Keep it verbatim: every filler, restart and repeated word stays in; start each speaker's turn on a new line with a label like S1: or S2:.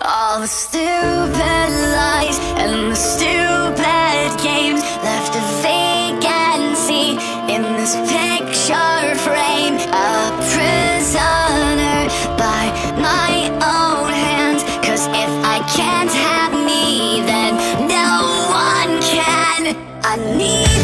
S1: All the stupid lies and the stupid games left a vacancy in this picture frame. A prisoner by my own hands. Cause if I can't have me, then no one can. I need